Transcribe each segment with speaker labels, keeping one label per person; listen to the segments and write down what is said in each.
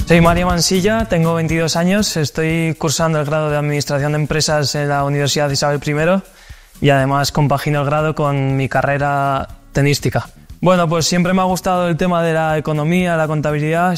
Speaker 1: Soy Mario Mansilla, tengo 22 años, estoy cursando el grado de Administración de Empresas en la Universidad Isabel I y además compagino el grado con mi carrera tenística. Bueno, pues siempre me ha gustado el tema de la economía, la contabilidad.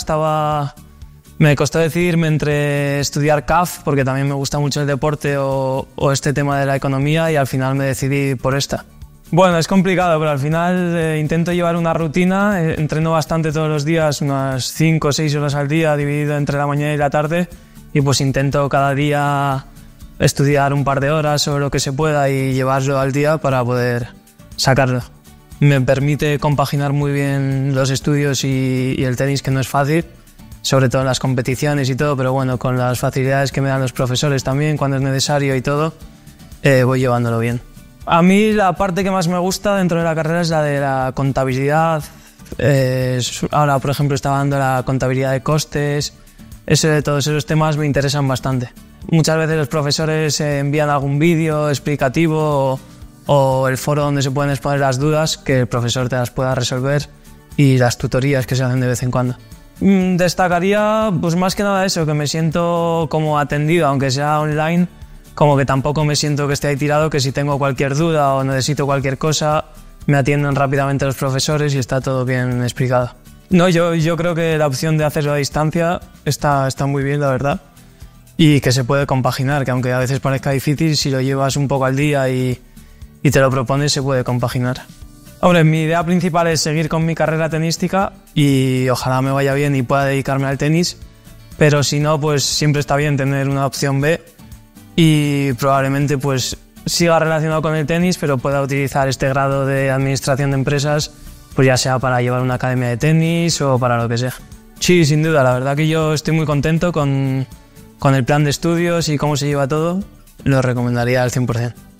Speaker 1: Me costó decidirme entre estudiar CAF, porque también me gusta mucho el deporte, o este tema de la economía, y al final me decidí por esta. Bueno, es complicado, pero al final intento llevar una rutina, entreno bastante todos los días, unas 5 o 6 horas al día, dividido entre la mañana y la tarde, y pues intento cada día estudiar un par de horas o lo que se pueda y llevarlo al día para poder sacarlo. Me permite compaginar muy bien los estudios y el tenis, que no es fácil, sobre todo en las competiciones y todo, pero bueno, con las facilidades que me dan los profesores también, cuando es necesario y todo, voy llevándolo bien. A mí la parte que más me gusta dentro de la carrera es la de la contabilidad. Ahora, por ejemplo, estaba dando la contabilidad de costes. Todos esos temas me interesan bastante. Muchas veces los profesores envían algún vídeo explicativo o el foro donde se pueden exponer las dudas, que el profesor te las pueda resolver, y las tutorías que se hacen de vez en cuando. Destacaría pues más que nada eso, que me siento como atendido, aunque sea online, como que tampoco me siento que esté ahí tirado, que si tengo cualquier duda o necesito cualquier cosa, me atienden rápidamente los profesores y está todo bien explicado. No, yo creo que la opción de hacerlo a distancia está muy bien, la verdad, y que se puede compaginar, que aunque a veces parezca difícil, si lo llevas un poco al día y te lo propones, se puede compaginar. Hombre, mi idea principal es seguir con mi carrera tenística y ojalá me vaya bien y pueda dedicarme al tenis, pero si no, pues siempre está bien tener una opción B y probablemente pues siga relacionado con el tenis, pero pueda utilizar este grado de Administración de Empresas, pues ya sea para llevar una academia de tenis o para lo que sea. Sí, sin duda, la verdad que yo estoy muy contento con el plan de estudios y cómo se lleva todo, lo recomendaría al 100%.